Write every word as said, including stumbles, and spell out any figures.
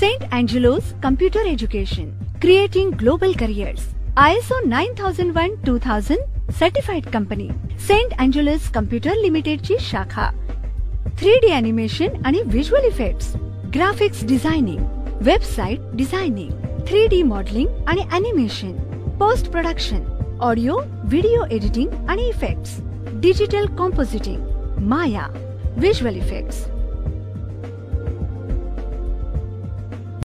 Saint Angelo's Computer Education, creating global careers. I S O nine thousand one two thousand certified company. Saint Angelo's Computer Limited ची शाखा. Three D animation आणि visual effects, graphics designing, website designing, three D modelling आणि animation, post production, audio video editing आणि effects, digital compositing, Maya, visual effects.